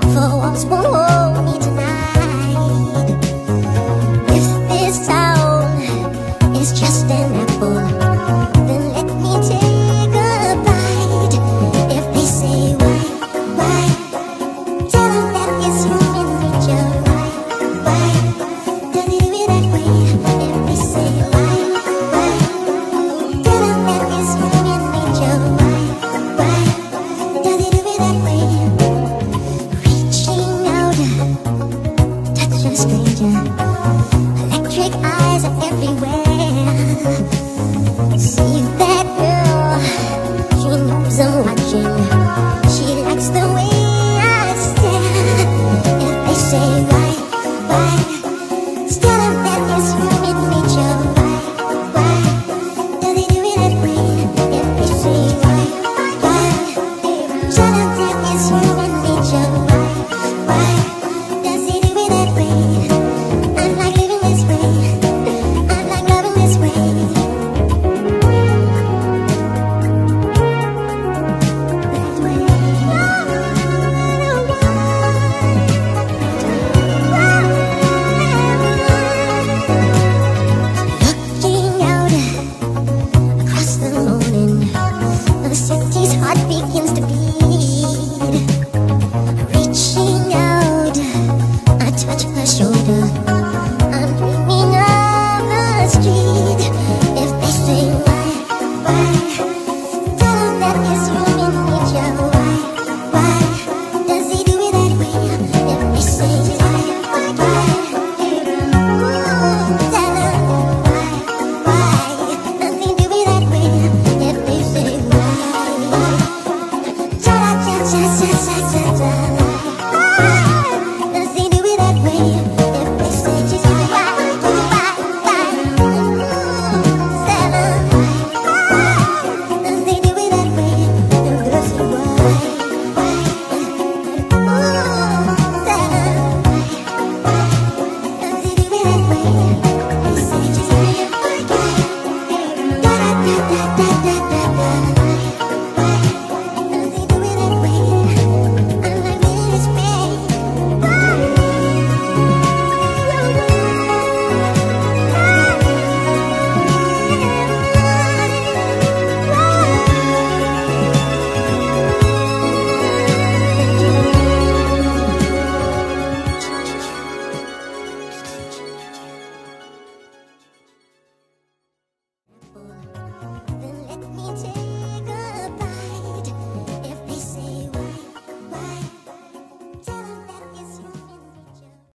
for walks won't hold me tonight. If this town is just an apple, then let me take a bite. If they say why, tell them that it's human nature. Why, does it do it that way? If they say why, tell them that it's human nature. Why, does it do it that way? Reaching out, touch a stranger. Electric eyes are everywhere. See